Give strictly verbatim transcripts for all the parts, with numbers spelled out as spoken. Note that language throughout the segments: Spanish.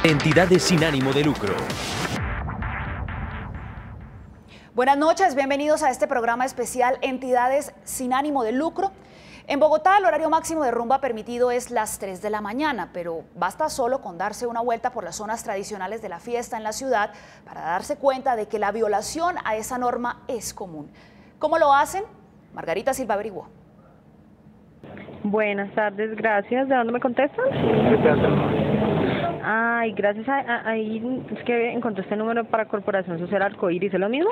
Entidades sin ánimo de lucro. Buenas noches, bienvenidos a este programa especial Entidades sin ánimo de lucro. En Bogotá el horario máximo de rumba permitido es las tres de la mañana, pero basta solo con darse una vuelta por las zonas tradicionales de la fiesta en la ciudad para darse cuenta de que la violación a esa norma es común. ¿Cómo lo hacen? Margarita Silva averiguó. Buenas tardes, gracias. ¿De dónde me contestan? Ay, gracias. A, a, ahí es que encontré este número para Corporación Social Arcoíris. ¿Es lo mismo?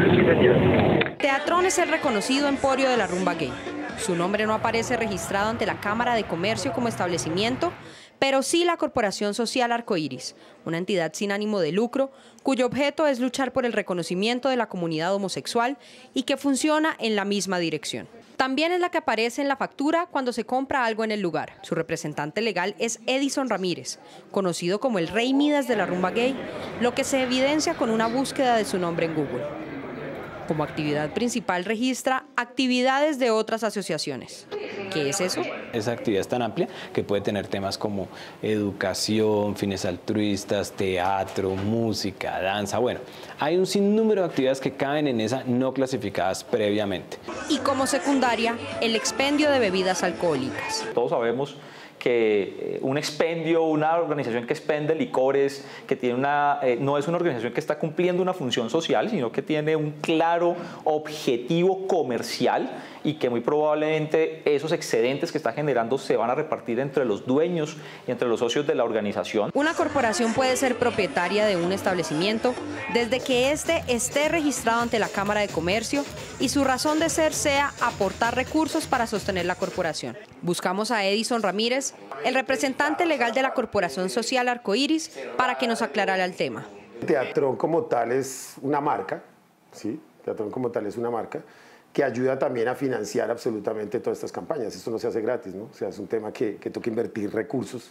Teatrón es el reconocido emporio de la rumba gay. Su nombre no aparece registrado ante la Cámara de Comercio como establecimiento, pero sí la Corporación Social Arcoíris, una entidad sin ánimo de lucro, cuyo objeto es luchar por el reconocimiento de la comunidad homosexual y que funciona en la misma dirección. También es la que aparece en la factura cuando se compra algo en el lugar. Su representante legal es Edison Ramírez, conocido como el Rey Midas de la rumba gay, lo que se evidencia con una búsqueda de su nombre en Google. Como actividad principal registra actividades de otras asociaciones. ¿Qué es eso? Esa actividad es tan amplia que puede tener temas como educación, fines altruistas, teatro, música, danza. Bueno, hay un sinnúmero de actividades que caben en esa no clasificadas previamente. Y como secundaria, el expendio de bebidas alcohólicas. Todos sabemos que un expendio, una organización que expende licores, que tiene una, eh, no es una organización que está cumpliendo una función social, sino que tiene un claro objetivo comercial y que muy probablemente esos excedentes que está generando se van a repartir entre los dueños y entre los socios de la organización. Una corporación puede ser propietaria de un establecimiento desde que éste esté registrado ante la Cámara de Comercio y su razón de ser sea aportar recursos para sostener la corporación. Buscamos a Edison Ramírez, el representante legal de la Corporación Social Arcoíris, para que nos aclarara el tema. Teatrón como tal es una marca, ¿sí? Teatrón como tal es una marca que ayuda también a financiar absolutamente todas estas campañas. Esto no se hace gratis, ¿no? O sea, es un tema que, que toca invertir recursos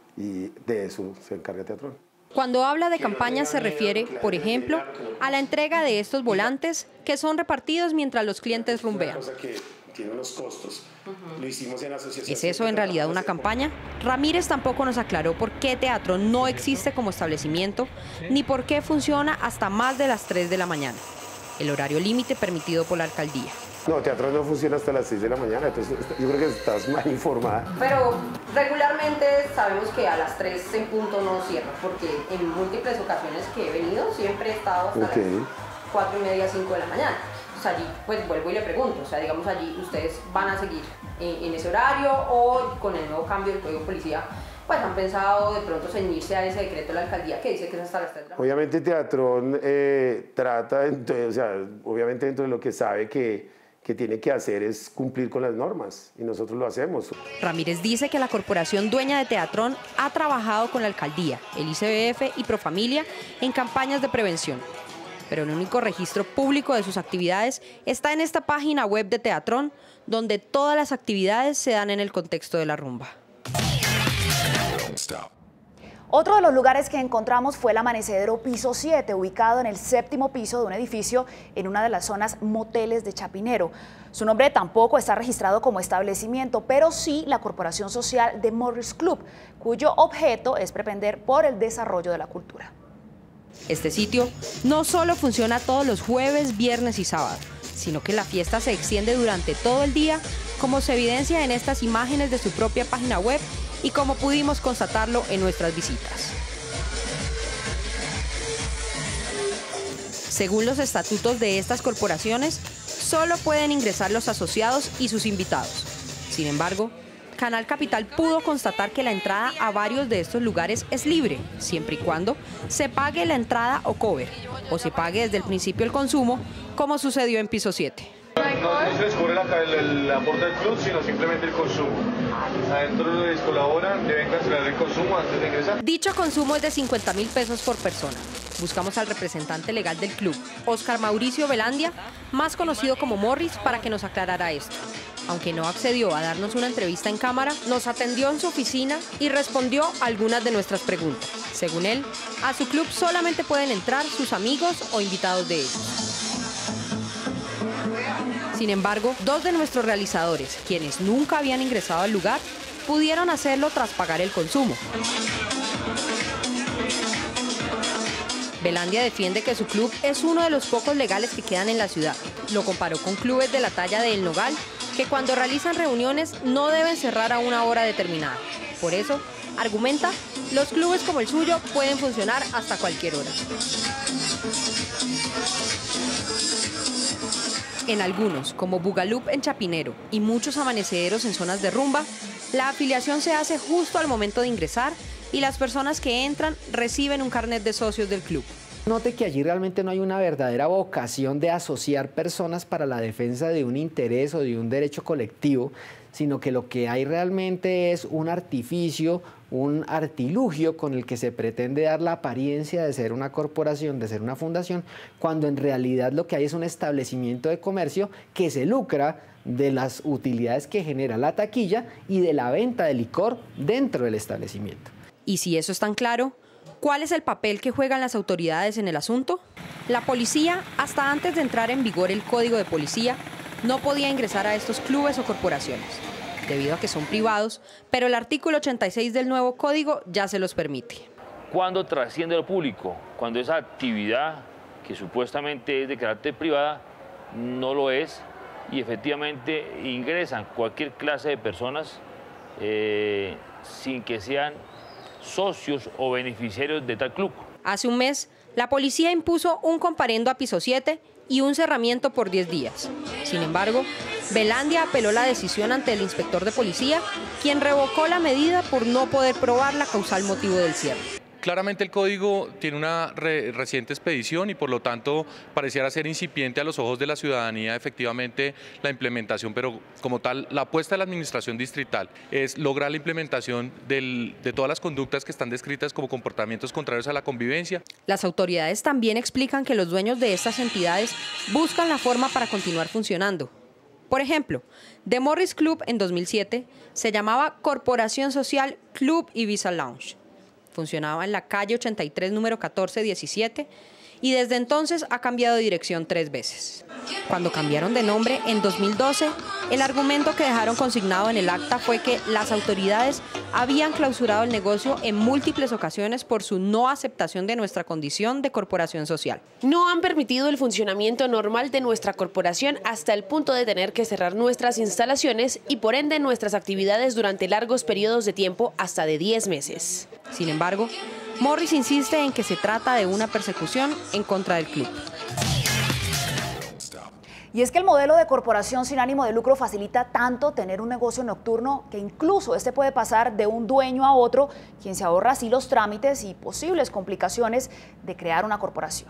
y de eso se encarga Teatrón. Cuando habla de campañas se refiere, por ejemplo, a la entrega de estos volantes que son repartidos mientras los clientes rumbean. Tiene unos costos. Lo hicimos en asociación. ¿Es eso en realidad una campaña? Ramírez tampoco nos aclaró por qué Teatrón no existe como establecimiento, ni por qué funciona hasta más de las tres de la mañana, el horario límite permitido por la alcaldía. No, Teatrón no funciona hasta las seis de la mañana, entonces yo creo que estás mal informada. Pero regularmente sabemos que a las tres en punto no cierra, porque en múltiples ocasiones que he venido siempre he estado hasta okay. las cuatro y media, cinco de la mañana. Allí, pues vuelvo y le pregunto, o sea, digamos allí, ¿ustedes van a seguir en, en ese horario o con el nuevo cambio del Código de Policía, pues han pensado de pronto ceñirse a ese decreto de la alcaldía que dice que es hasta las tres de la mañana? Obviamente Teatrón eh, trata, entonces, o sea, obviamente dentro de lo que sabe que, que tiene que hacer es cumplir con las normas y nosotros lo hacemos. Ramírez dice que la corporación dueña de Teatrón ha trabajado con la alcaldía, el I C B F y Profamilia en campañas de prevención. Pero el único registro público de sus actividades está en esta página web de Teatrón, donde todas las actividades se dan en el contexto de la rumba. Otro de los lugares que encontramos fue el Amanecedero Piso siete, ubicado en el séptimo piso de un edificio en una de las zonas moteles de Chapinero. Su nombre tampoco está registrado como establecimiento, pero sí la Corporación Social de Morris Club, cuyo objeto es propender por el desarrollo de la cultura. Este sitio no solo funciona todos los jueves, viernes y sábados, sino que la fiesta se extiende durante todo el día, como se evidencia en estas imágenes de su propia página web y como pudimos constatarlo en nuestras visitas. Según los estatutos de estas corporaciones, solo pueden ingresar los asociados y sus invitados. Sin embargo, Canal Capital pudo constatar que la entrada a varios de estos lugares es libre, siempre y cuando se pague la entrada o cover, o se pague desde el principio el consumo, como sucedió en Piso siete. No, no se les cubre la, el, el aporte del club, sino simplemente el consumo. Adentro les colaboran, deben cancelar el consumo antes de ingresar. Dicho consumo es de cincuenta mil pesos por persona. Buscamos al representante legal del club, Oscar Mauricio Velandia, más conocido como Morris, para que nos aclarara esto. Aunque no accedió a darnos una entrevista en cámara, nos atendió en su oficina y respondió algunas de nuestras preguntas. Según él, a su club solamente pueden entrar sus amigos o invitados de ellos. Sin embargo, dos de nuestros realizadores, quienes nunca habían ingresado al lugar, pudieron hacerlo tras pagar el consumo. Belandia defiende que su club es uno de los pocos legales que quedan en la ciudad. Lo comparó con clubes de la talla de El Nogal, que cuando realizan reuniones no deben cerrar a una hora determinada. Por eso, argumenta, los clubes como el suyo pueden funcionar hasta cualquier hora. En algunos, como Bugaloop en Chapinero y muchos amanecederos en zonas de rumba, la afiliación se hace justo al momento de ingresar y las personas que entran reciben un carnet de socios del club. Note que allí realmente no hay una verdadera vocación de asociar personas para la defensa de un interés o de un derecho colectivo, sino que lo que hay realmente es un artificio, un artilugio con el que se pretende dar la apariencia de ser una corporación, de ser una fundación, cuando en realidad lo que hay es un establecimiento de comercio que se lucra de las utilidades que genera la taquilla y de la venta de licor dentro del establecimiento. Y si eso es tan claro, ¿cuál es el papel que juegan las autoridades en el asunto? La policía, hasta antes de entrar en vigor el Código de Policía, no podía ingresar a estos clubes o corporaciones, debido a que son privados, pero el artículo ochenta y seis del nuevo código ya se los permite. Cuando trasciende lo público, cuando esa actividad que supuestamente es de carácter privada, no lo es, y efectivamente ingresan cualquier clase de personas eh, sin que sean socios o beneficiarios de tal club. Hace un mes, la policía impuso un comparendo a piso siete y un cerramiento por diez días. Sin embargo, Belandia apeló la decisión ante el inspector de policía, quien revocó la medida por no poder probar la causal motivo del cierre. Claramente el código tiene una re reciente expedición y por lo tanto pareciera ser incipiente a los ojos de la ciudadanía efectivamente la implementación, pero como tal la apuesta de la administración distrital es lograr la implementación del, de todas las conductas que están descritas como comportamientos contrarios a la convivencia. Las autoridades también explican que los dueños de estas entidades buscan la forma para continuar funcionando. Por ejemplo, The Morris Club en dos mil siete se llamaba Corporación Social Club Ibiza Lounge. Funcionaba en la calle ochenta y tres, número catorce diecisiete, y desde entonces ha cambiado de dirección tres veces. Cuando cambiaron de nombre en dos mil doce, el argumento que dejaron consignado en el acta fue que las autoridades habían clausurado el negocio en múltiples ocasiones por su no aceptación de nuestra condición de corporación social. No han permitido el funcionamiento normal de nuestra corporación hasta el punto de tener que cerrar nuestras instalaciones y por ende nuestras actividades durante largos periodos de tiempo, hasta de diez meses. Sin embargo, Morris insiste en que se trata de una persecución en contra del club. Y es que el modelo de corporación sin ánimo de lucro facilita tanto tener un negocio nocturno que incluso este puede pasar de un dueño a otro, quien se ahorra así los trámites y posibles complicaciones de crear una corporación.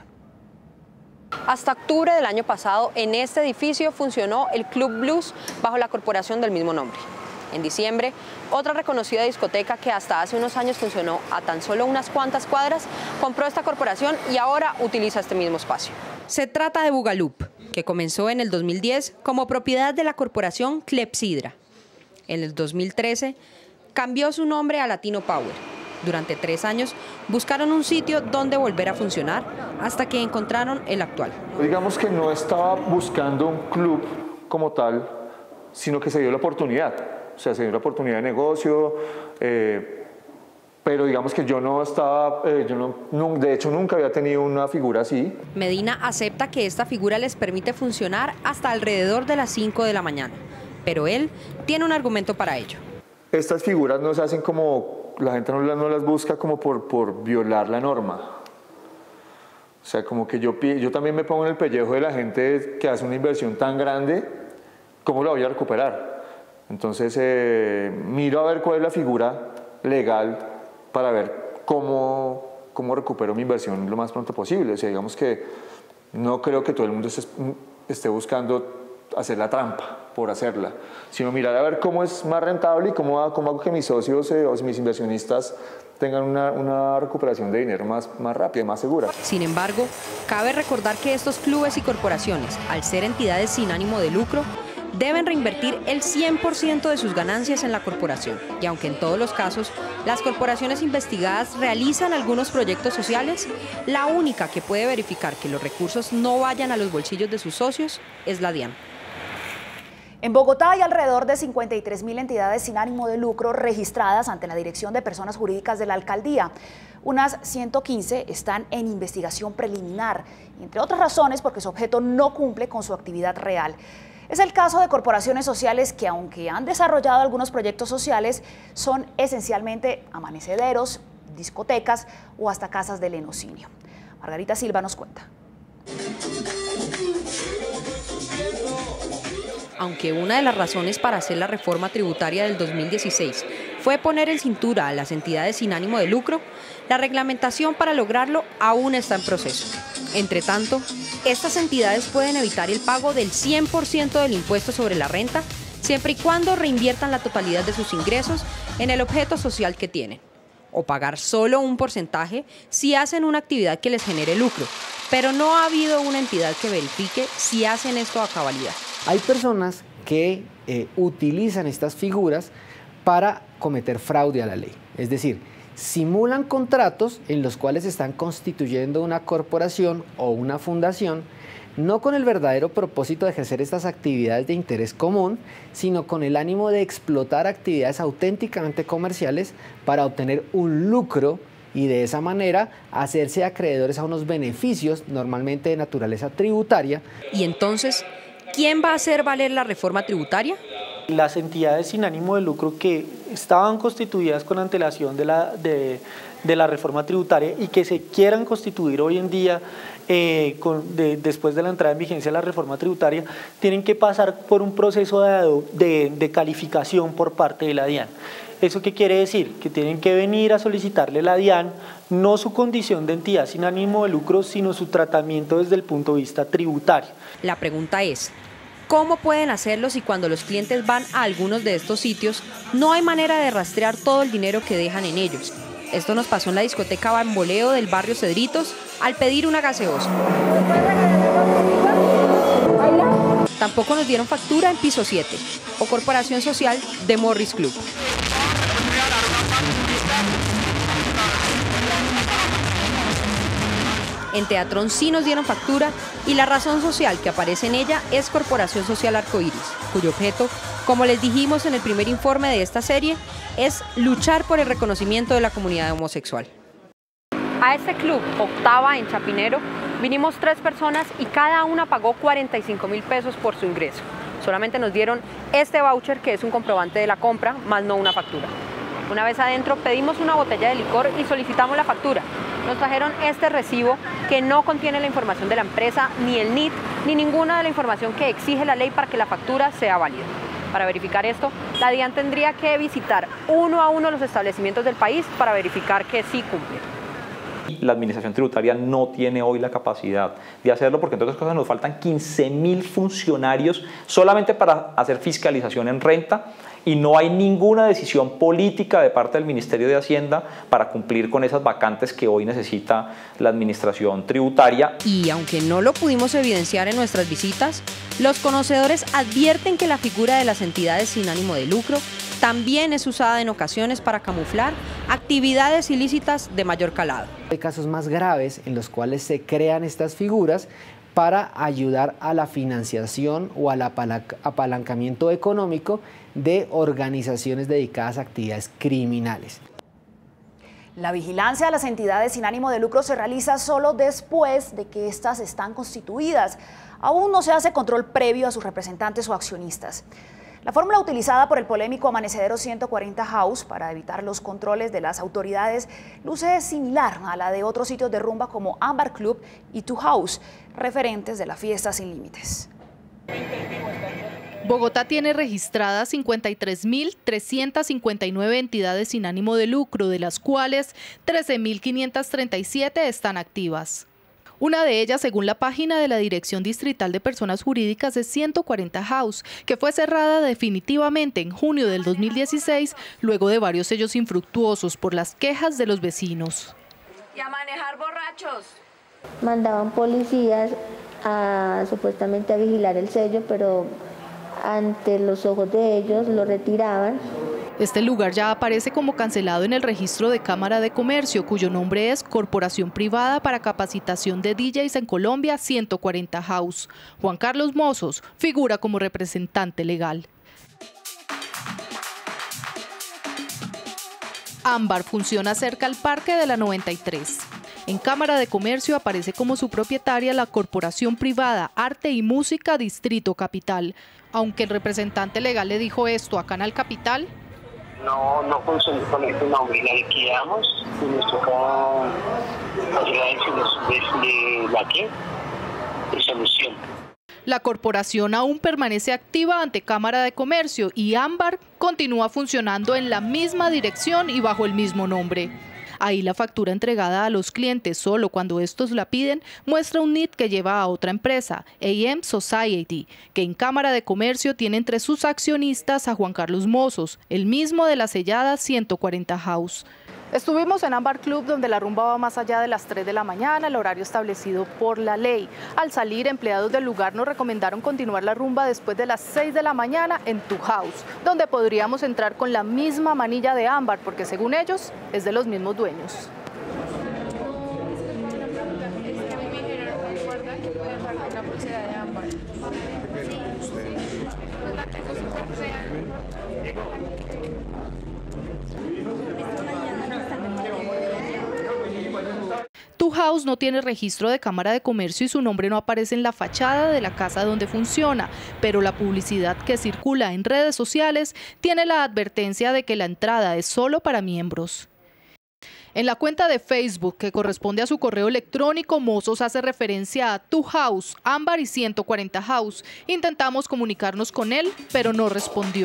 Hasta octubre del año pasado, en este edificio funcionó el Club Blues bajo la corporación del mismo nombre. En diciembre, otra reconocida discoteca que hasta hace unos años funcionó a tan solo unas cuantas cuadras, compró esta corporación y ahora utiliza este mismo espacio. Se trata de Bugaloop, que comenzó en el dos mil diez como propiedad de la corporación Clepsidra. En el dos mil trece cambió su nombre a Latino Power. Durante tres años buscaron un sitio donde volver a funcionar hasta que encontraron el actual. Digamos que no estaba buscando un club como tal, sino que se dio la oportunidad. O sea, se dio la oportunidad de negocio, eh, pero digamos que yo no estaba, eh, yo no, no, de hecho nunca había tenido una figura así. Medina acepta que esta figura les permite funcionar hasta alrededor de las cinco de la mañana, pero él tiene un argumento para ello. Estas figuras no se hacen como, la gente no, no las busca como por, por violar la norma. O sea, como que yo, yo también me pongo en el pellejo de la gente que hace una inversión tan grande, ¿cómo la voy a recuperar? Entonces eh, miro a ver cuál es la figura legal para ver cómo, cómo recupero mi inversión lo más pronto posible. O sea, digamos que no creo que todo el mundo esté, esté buscando hacer la trampa por hacerla, sino mirar a ver cómo es más rentable y cómo, cómo hago que mis socios eh, o mis inversionistas tengan una, una recuperación de dinero más, más rápida, más segura. Sin embargo, cabe recordar que estos clubes y corporaciones, al ser entidades sin ánimo de lucro, deben reinvertir el cien por ciento de sus ganancias en la corporación. Y aunque en todos los casos las corporaciones investigadas realizan algunos proyectos sociales, la única que puede verificar que los recursos no vayan a los bolsillos de sus socios es la DIAN. En Bogotá hay alrededor de cincuenta y tres mil entidades sin ánimo de lucro registradas ante la Dirección de Personas Jurídicas de la Alcaldía. Unas ciento quince están en investigación preliminar, entre otras razones porque su objeto no cumple con su actividad real. Es el caso de corporaciones sociales que, aunque han desarrollado algunos proyectos sociales, son esencialmente amanecederos, discotecas o hasta casas de lenocinio. Margarita Silva nos cuenta. Aunque una de las razones para hacer la reforma tributaria del dos mil dieciséis fue poner en cintura a las entidades sin ánimo de lucro, la reglamentación para lograrlo aún está en proceso. Entre tanto, estas entidades pueden evitar el pago del cien por ciento del impuesto sobre la renta, siempre y cuando reinviertan la totalidad de sus ingresos en el objeto social que tienen, o pagar solo un porcentaje si hacen una actividad que les genere lucro, pero no ha habido una entidad que verifique si hacen esto a cabalidad. Hay personas que eh, utilizan estas figuras para cometer fraude a la ley, es decir, simulan contratos en los cuales están constituyendo una corporación o una fundación, no con el verdadero propósito de ejercer estas actividades de interés común, sino con el ánimo de explotar actividades auténticamente comerciales para obtener un lucro y de esa manera hacerse acreedores a unos beneficios normalmente de naturaleza tributaria. Y entonces, ¿quién va a hacer valer la reforma tributaria? Las entidades sin ánimo de lucro que estaban constituidas con antelación de la, de, de la reforma tributaria y que se quieran constituir hoy en día eh, con, de, después de la entrada en vigencia de la reforma tributaria, tienen que pasar por un proceso de, de, de calificación por parte de la DIAN. ¿Eso qué quiere decir? Que tienen que venir a solicitarle a la DIAN no su condición de entidad sin ánimo de lucro, sino su tratamiento desde el punto de vista tributario. La pregunta es, ¿cómo pueden hacerlo si cuando los clientes van a algunos de estos sitios no hay manera de rastrear todo el dinero que dejan en ellos? Esto nos pasó en la discoteca Bamboleo del barrio Cedritos al pedir una gaseosa. Tampoco nos dieron factura en Piso siete o Corporación Social de Morris Club. En Teatrón sí nos dieron factura y la razón social que aparece en ella es Corporación Social Arcoíris, cuyo objeto, como les dijimos en el primer informe de esta serie, es luchar por el reconocimiento de la comunidad homosexual. A este club, Octava en Chapinero, vinimos tres personas y cada una pagó cuarenta y cinco mil pesos por su ingreso. Solamente nos dieron este voucher que es un comprobante de la compra, más no una factura. Una vez adentro pedimos una botella de licor y solicitamos la factura. Nos trajeron este recibo que no contiene la información de la empresa, ni el N I T, ni ninguna de la información que exige la ley para que la factura sea válida. Para verificar esto, la DIAN tendría que visitar uno a uno los establecimientos del país para verificar que sí cumplen. La administración tributaria no tiene hoy la capacidad de hacerlo porque, entre otras cosas, nos faltan quince mil funcionarios solamente para hacer fiscalización en renta y no hay ninguna decisión política de parte del Ministerio de Hacienda para cumplir con esas vacantes que hoy necesita la administración tributaria. Y aunque no lo pudimos evidenciar en nuestras visitas, los conocedores advierten que la figura de las entidades sin ánimo de lucro también es usada en ocasiones para camuflar actividades ilícitas de mayor calado. Hay casos más graves en los cuales se crean estas figuras para ayudar a la financiación o al apalancamiento económico de organizaciones dedicadas a actividades criminales. La vigilancia de las entidades sin ánimo de lucro se realiza solo después de que éstas están constituidas. Aún no se hace control previo a sus representantes o accionistas. La fórmula utilizada por el polémico Amanecedero ciento cuarenta House para evitar los controles de las autoridades luce similar a la de otros sitios de rumba como Ámbar Club y Two House, referentes de la fiesta sin límites. Bogotá tiene registradas cincuenta y tres mil trescientas cincuenta y nueve entidades sin ánimo de lucro, de las cuales trece mil quinientas treinta y siete están activas. Una de ellas, según la página de la Dirección Distrital de Personas Jurídicas, es ciento cuarenta House, que fue cerrada definitivamente en junio del dos mil dieciséis, luego de varios sellos infructuosos por las quejas de los vecinos. Y a manejar borrachos. Mandaban policías a, supuestamente a vigilar el sello, pero ante los ojos de ellos lo retiraban. Este lugar ya aparece como cancelado en el registro de Cámara de Comercio, cuyo nombre es Corporación Privada para Capacitación de D Js en Colombia ciento cuarenta House. Juan Carlos Mozos figura como representante legal. Ámbar funciona cerca al Parque de la noventa y tres. En Cámara de Comercio aparece como su propietaria la Corporación Privada Arte y Música Distrito Capital. Aunque el representante legal le dijo esto a Canal Capital, No, no funciona con este nombre, la liquidamos y nos toca hacer la la qué, disolución. la corporación aún permanece activa ante Cámara de Comercio y Ámbar continúa funcionando en la misma dirección y bajo el mismo nombre. Ahí la factura entregada a los clientes solo cuando estos la piden muestra un N I T que lleva a otra empresa, A M Society, que en Cámara de Comercio tiene entre sus accionistas a Juan Carlos Mozos, el mismo de la sellada ciento cuarenta House. Estuvimos en Ámbar Club, donde la rumba va más allá de las tres de la mañana, el horario establecido por la ley. Al salir, empleados del lugar nos recomendaron continuar la rumba después de las seis de la mañana en Tu House, donde podríamos entrar con la misma manilla de Ámbar, porque según ellos, es de los mismos dueños. Tu House no tiene registro de Cámara de Comercio y su nombre no aparece en la fachada de la casa donde funciona, pero la publicidad que circula en redes sociales tiene la advertencia de que la entrada es solo para miembros. En la cuenta de Facebook, que corresponde a su correo electrónico, Mozos hace referencia a Tu House, Ámbar y ciento cuarenta House. Intentamos comunicarnos con él, pero no respondió.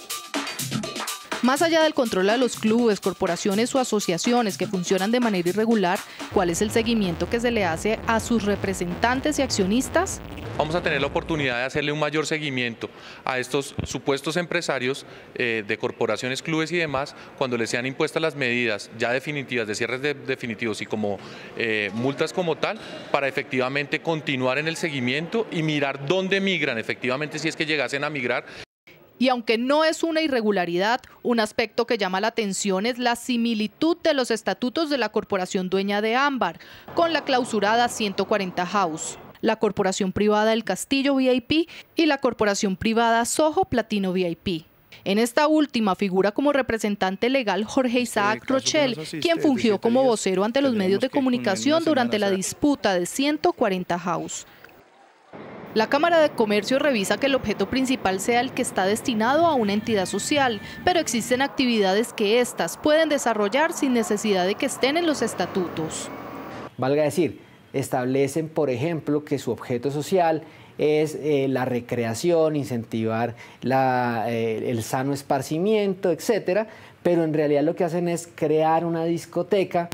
Más allá del control a los clubes, corporaciones o asociaciones que funcionan de manera irregular, ¿cuál es el seguimiento que se le hace a sus representantes y accionistas? Vamos a tener la oportunidad de hacerle un mayor seguimiento a estos supuestos empresarios eh, de corporaciones, clubes y demás, cuando les sean impuestas las medidas ya definitivas, de cierres de, definitivos y como eh, multas como tal, para efectivamente continuar en el seguimiento y mirar dónde migran, efectivamente si es que llegasen a migrar. Y aunque no es una irregularidad, un aspecto que llama la atención es la similitud de los estatutos de la corporación dueña de Ámbar con la clausurada ciento cuarenta House, la corporación privada El Castillo V I P y la corporación privada Soho Platino V I P. En esta última figura como representante legal Jorge Isaac Rochelle, quien fungió como vocero ante los medios de comunicación durante la disputa de ciento cuarenta House. La Cámara de Comercio revisa que el objeto principal sea el que está destinado a una entidad social, pero existen actividades que éstas pueden desarrollar sin necesidad de que estén en los estatutos. Valga decir, establecen, por ejemplo, que su objeto social es eh, la recreación, incentivar la, eh, el sano esparcimiento, etcétera, pero en realidad lo que hacen es crear una discoteca.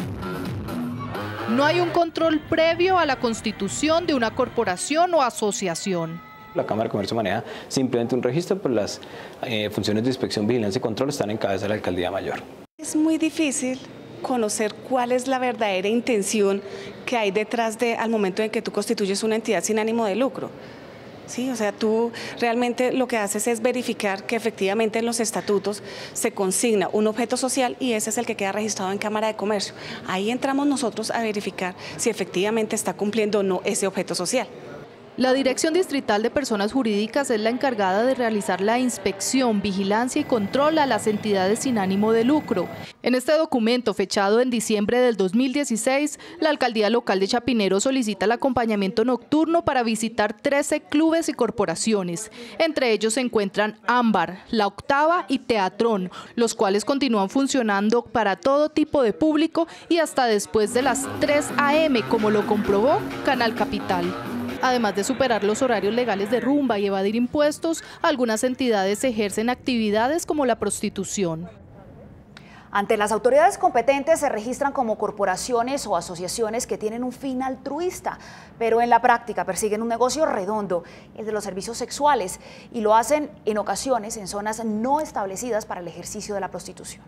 No hay un control previo a la constitución de una corporación o asociación. La Cámara de Comercio maneja simplemente un registro, pero las eh, funciones de inspección, vigilancia y control están en cabeza de la Alcaldía Mayor. Es muy difícil conocer cuál es la verdadera intención que hay detrás de al momento en que tú constituyes una entidad sin ánimo de lucro. Sí, o sea, tú realmente lo que haces es verificar que efectivamente en los estatutos se consigna un objeto social y ese es el que queda registrado en Cámara de Comercio. Ahí entramos nosotros a verificar si efectivamente está cumpliendo o no ese objeto social. La Dirección Distrital de Personas Jurídicas es la encargada de realizar la inspección, vigilancia y control a las entidades sin ánimo de lucro. En este documento, fechado en diciembre del dos mil dieciséis, la Alcaldía Local de Chapinero solicita el acompañamiento nocturno para visitar trece clubes y corporaciones. Entre ellos se encuentran Ámbar, La Octava y Teatrón, los cuales continúan funcionando para todo tipo de público y hasta después de las tres a eme, como lo comprobó Canal Capital. Además de superar los horarios legales de rumba y evadir impuestos, algunas entidades ejercen actividades como la prostitución. Ante las autoridades competentes se registran como corporaciones o asociaciones que tienen un fin altruista, pero en la práctica persiguen un negocio redondo, el de los servicios sexuales, y lo hacen en ocasiones en zonas no establecidas para el ejercicio de la prostitución.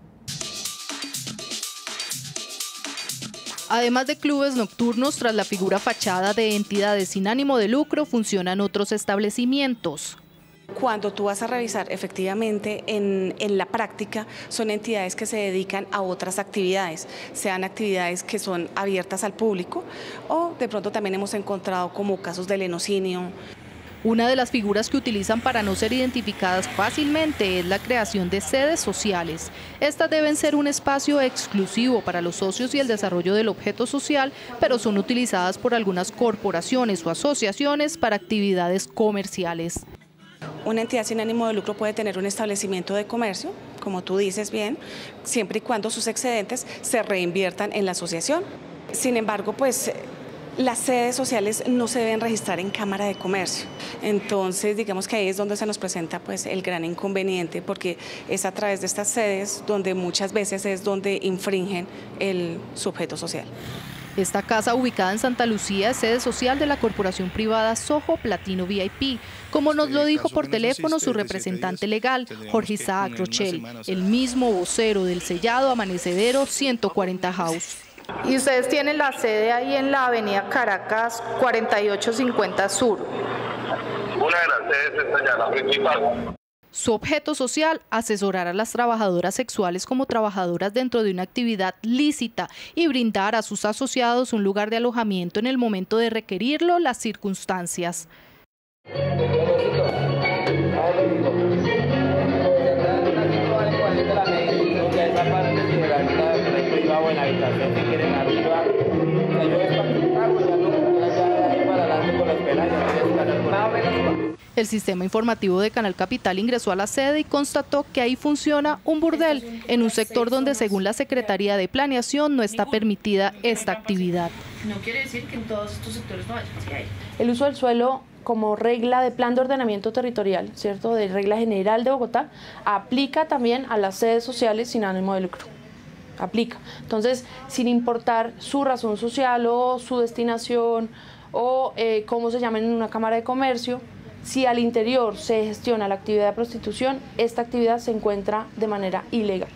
Además de clubes nocturnos, tras la figura fachada de entidades sin ánimo de lucro, funcionan otros establecimientos. Cuando tú vas a revisar, efectivamente, en, en la práctica, son entidades que se dedican a otras actividades, sean actividades que son abiertas al público o de pronto también hemos encontrado como casos de lenocinio. Una de las figuras que utilizan para no ser identificadas fácilmente es la creación de sedes sociales. Estas deben ser un espacio exclusivo para los socios y el desarrollo del objeto social, pero son utilizadas por algunas corporaciones o asociaciones para actividades comerciales. Una entidad sin ánimo de lucro puede tener un establecimiento de comercio, como tú dices bien, siempre y cuando sus excedentes se reinviertan en la asociación. Sin embargo, pues las sedes sociales no se deben registrar en Cámara de Comercio. Entonces, digamos que ahí es donde se nos presenta pues el gran inconveniente, porque es a través de estas sedes donde muchas veces es donde infringen el sujeto social. Esta casa, ubicada en Santa Lucía, es sede social de la corporación privada Soho Platino V I P, como nos lo dijo por teléfono su representante legal, Jorge Isaac Rochel, el mismo vocero del sellado amanecedero ciento cuarenta House. Y ustedes tienen la sede ahí en la avenida Caracas cuarenta y ocho cincuenta Sur. Una de las sedes es allá, la principal. Su objeto social, asesorar a las trabajadoras sexuales como trabajadoras dentro de una actividad lícita y brindar a sus asociados un lugar de alojamiento en el momento de requerirlo las circunstancias. El sistema informativo de Canal Capital ingresó a la sede y constató que ahí funciona un burdel en un sector donde, según la Secretaría de Planeación, no está permitida esta actividad. No quiere decir que en todos estos sectores no haya, sí hay. El uso del suelo como regla de plan de ordenamiento territorial, ¿cierto?, de regla general de Bogotá, aplica también a las sedes sociales sin ánimo de lucro. Aplica. Entonces, sin importar su razón social o su destinación o eh, cómo se llamen en una cámara de comercio, si al interior se gestiona la actividad de prostitución, esta actividad se encuentra de manera ilegal.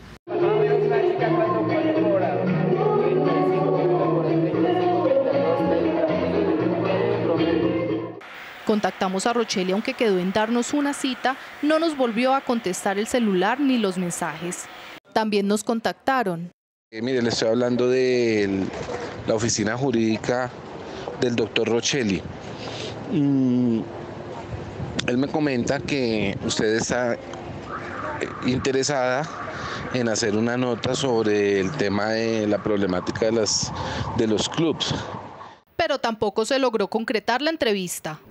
Contactamos a Rochelle y aunque quedó en darnos una cita, no nos volvió a contestar el celular ni los mensajes. También nos contactaron. Eh, mire, le estoy hablando de la oficina jurídica del doctor Rochelle. Mm, él me comenta que usted está interesada en hacer una nota sobre el tema de la problemática de, las, de los clubs. Pero tampoco se logró concretar la entrevista.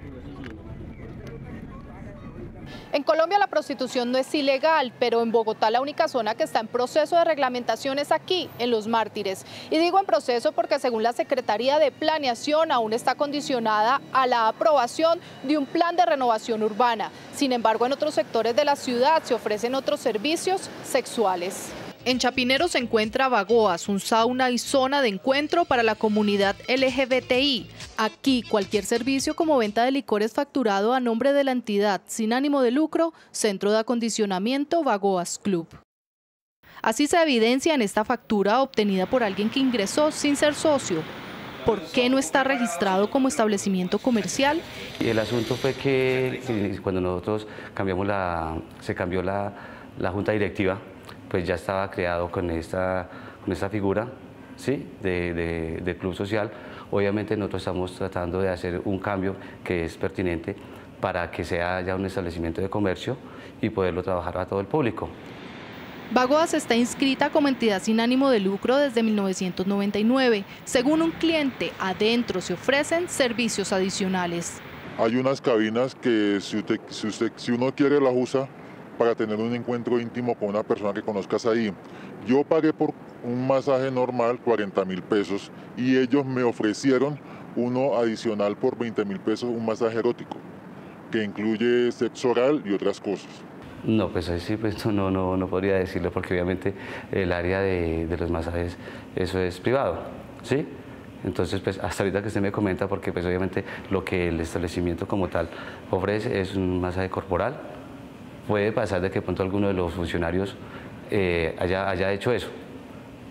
En Colombia la prostitución no es ilegal, pero en Bogotá la única zona que está en proceso de reglamentación es aquí, en Los Mártires. Y digo en proceso porque según la Secretaría de Planeación aún está condicionada a la aprobación de un plan de renovación urbana. Sin embargo, en otros sectores de la ciudad se ofrecen otros servicios sexuales. En Chapinero se encuentra Bagoas, un sauna y zona de encuentro para la comunidad L G B T I. Aquí cualquier servicio como venta de licor es facturado a nombre de la entidad sin ánimo de lucro, Centro de Acondicionamiento Bagoas Club. Así se evidencia en esta factura obtenida por alguien que ingresó sin ser socio. ¿Por qué no está registrado como establecimiento comercial? El asunto fue que cuando nosotros cambiamos la, se cambió la, la junta directiva, pues ya estaba creado con esta, con esta figura, ¿sí?, de, de, de club social. Obviamente nosotros estamos tratando de hacer un cambio que es pertinente para que sea ya un establecimiento de comercio y poderlo trabajar a todo el público. Bagoas está inscrita como entidad sin ánimo de lucro desde mil novecientos noventa y nueve. Según un cliente, adentro se ofrecen servicios adicionales. Hay unas cabinas que si, usted, si, usted, si uno quiere las usa para tener un encuentro íntimo con una persona que conozcas ahí. Yo pagué por un masaje normal cuarenta mil pesos y ellos me ofrecieron uno adicional por veinte mil pesos, un masaje erótico, que incluye sexo oral y otras cosas. No, pues ahí sí, pues no, no, no podría decirlo porque obviamente el área de, de los masajes, eso es privado, ¿sí? Entonces, pues hasta ahorita que usted me comenta, porque pues obviamente lo que el establecimiento como tal ofrece es un masaje corporal. Puede pasar de que pronto alguno de los funcionarios eh, haya, haya hecho eso,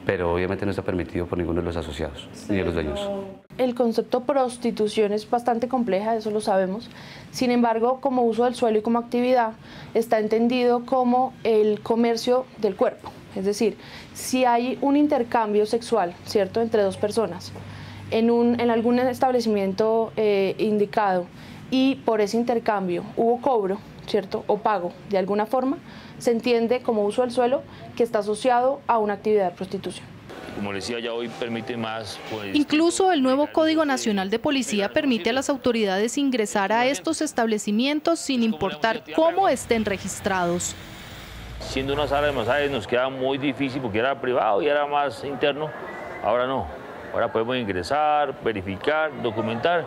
pero obviamente no está permitido por ninguno de los asociados sí, ni de los dueños. El concepto prostitución es bastante compleja, eso lo sabemos. Sin embargo, como uso del suelo y como actividad, está entendido como el comercio del cuerpo. Es decir, si hay un intercambio sexual, ¿cierto?, entre dos personas en, un, en algún establecimiento eh, indicado y por ese intercambio hubo cobro, ¿cierto?, o pago de alguna forma, se entiende como uso del suelo que está asociado a una actividad de prostitución. Como decía, ya hoy permite más. Pues, Incluso el nuevo Código Nacional de Policía permite a las autoridades ingresar a estos establecimientos sin importar cómo estén registrados. Siendo una sala de masajes nos queda muy difícil porque era privado y era más interno, ahora no. Ahora podemos ingresar, verificar, documentar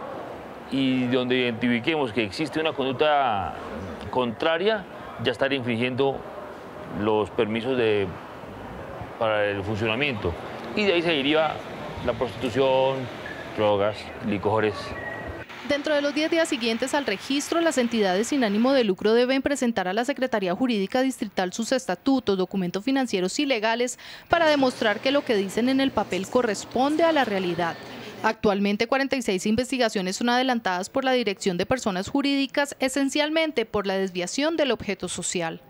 y donde identifiquemos que existe una conducta contraria, ya estar infringiendo los permisos de, para el funcionamiento. Y de ahí seguiría la prostitución, drogas, licores. Dentro de los diez días siguientes al registro, las entidades sin ánimo de lucro deben presentar a la Secretaría Jurídica Distrital sus estatutos, documentos financieros y legales para demostrar que lo que dicen en el papel corresponde a la realidad. Actualmente cuarenta y seis investigaciones son adelantadas por la Dirección de Personas Jurídicas, esencialmente por la desviación del objeto social.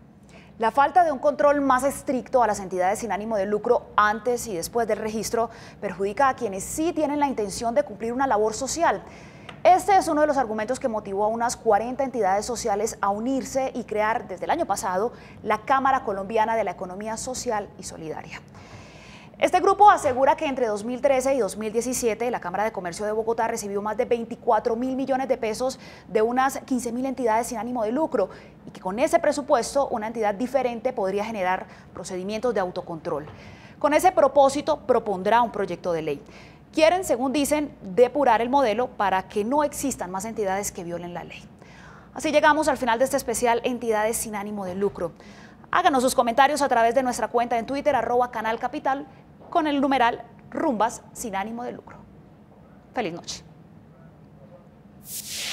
La falta de un control más estricto a las entidades sin ánimo de lucro antes y después del registro perjudica a quienes sí tienen la intención de cumplir una labor social. Este es uno de los argumentos que motivó a unas cuarenta entidades sociales a unirse y crear desde el año pasado la Cámara Colombiana de la Economía Social y Solidaria. Este grupo asegura que entre dos mil trece y dos mil diecisiete la Cámara de Comercio de Bogotá recibió más de veinticuatro mil millones de pesos de unas quince mil entidades sin ánimo de lucro y que con ese presupuesto una entidad diferente podría generar procedimientos de autocontrol. Con ese propósito propondrá un proyecto de ley. Quieren, según dicen, depurar el modelo para que no existan más entidades que violen la ley. Así llegamos al final de este especial Entidades sin ánimo de lucro. Háganos sus comentarios a través de nuestra cuenta en Twitter, arroba Canal Capital, con el numeral Rumbas sin ánimo de lucro. Feliz noche.